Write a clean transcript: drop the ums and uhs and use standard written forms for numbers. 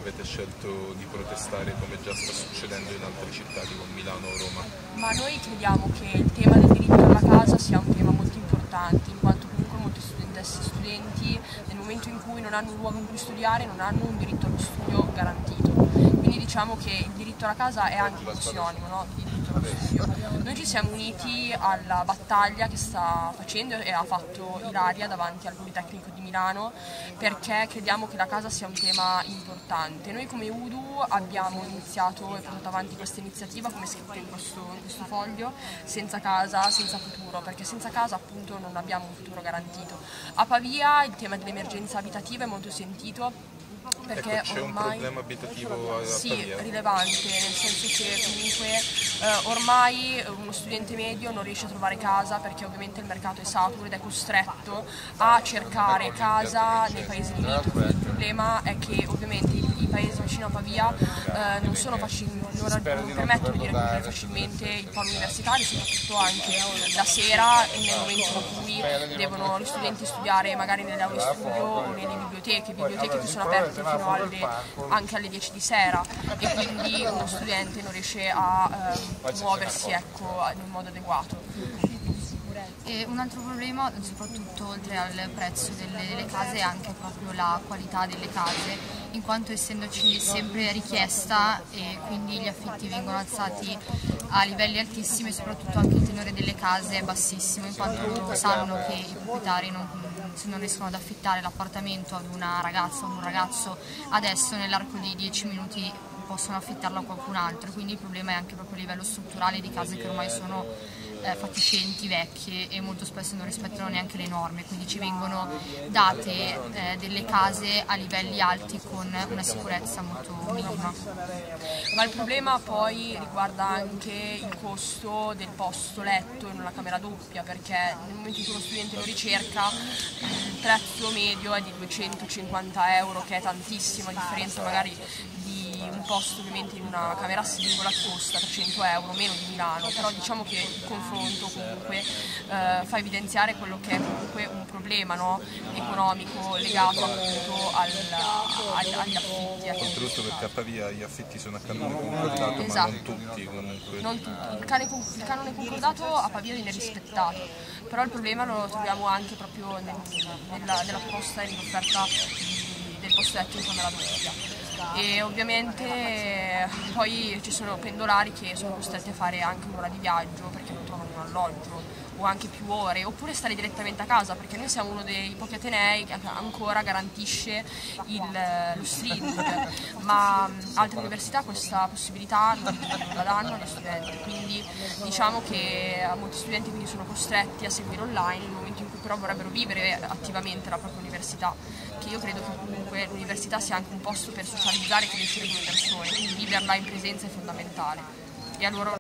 avete scelto di protestare come già sta succedendo in altre città tipo Milano o Roma? Ma noi crediamo che il tema del diritto alla casa sia un tema molto importante, in quanto comunque molte studentesse e studenti nel momento in cui non hanno un luogo in cui studiare non hanno un diritto allo studio garantito. Quindi diciamo che il diritto alla casa è anche un sinonimo, no, di diritto allo studio. Noi ci siamo uniti alla battaglia che sta facendo e ha fatto Ilaria davanti al Politecnico di Milano, perché crediamo che la casa sia un tema importante. Noi come UDU abbiamo iniziato e portato avanti questa iniziativa, come scritto in questo foglio, senza casa, senza futuro, perché senza casa appunto non abbiamo un futuro garantito. A Pavia il tema dell'emergenza abitativa è molto sentito, perché ecco, c'è un problema abitativo a Pavia? Rilevante, nel senso che comunque ormai uno studente medio non riesce a trovare casa perché ovviamente il mercato è saturo ed è costretto a cercare casa nei paesi limitrofi. Il problema è che ovviamente i paesi vicino a Pavia non permettono di raggiungere facilmente il polo universitario, soprattutto anche la sera e nel momento in cui devono gli studenti studiare magari nelle aule studio o nelle biblioteche che sono aperte fino anche alle 10 di sera, e quindi uno studente non riesce a muoversi in modo adeguato. E un altro problema, soprattutto oltre al prezzo delle case, è anche proprio la qualità delle case, in quanto essendoci sempre richiesta e quindi gli affitti vengono alzati a livelli altissimi, e soprattutto anche il tenore delle case è bassissimo, in quanto loro sanno che i proprietari se non riescono ad affittare l'appartamento ad una ragazza o un ragazzo adesso, nell'arco di 10 minuti possono affittarlo a qualcun altro. Quindi il problema è anche proprio a livello strutturale di case che ormai sono fatiscenti, vecchie e molto spesso non rispettano neanche le norme, quindi ci vengono date delle case a livelli alti con una sicurezza molto minima. Ma il problema poi riguarda anche il costo del posto letto in una camera doppia, perché nel momento in cui uno studente lo ricerca il prezzo medio è di 250 euro, che è tantissimo, a differenza magari di un posto ovviamente in una camera singola che costa 300 euro, meno di Milano. Però diciamo che il confronto comunque fa evidenziare quello che è comunque un problema, no, economico legato appunto agli affitti. Oltretutto perché a Pavia gli affitti sono a canone concordato, esatto, ma non tutti comunque. Non tutti. Il canone concordato a Pavia viene rispettato, però il problema lo troviamo anche proprio nella proposta e nell'offerta del posto letto in camera doppia. E ovviamente poi ci sono pendolari che sono costretti a fare anche un'ora di viaggio perché non trovano un alloggio, o anche più ore, oppure stare direttamente a casa, perché noi siamo uno dei pochi atenei che ancora garantisce lo streaming, ma altre università questa possibilità non la danno agli studenti, quindi diciamo che molti studenti quindi sono costretti a seguire online nel momento in cui però vorrebbero vivere attivamente la propria università, che io credo che comunque l'università sia anche un posto per socializzare e crescere come persone, quindi viverla in presenza è fondamentale. E allora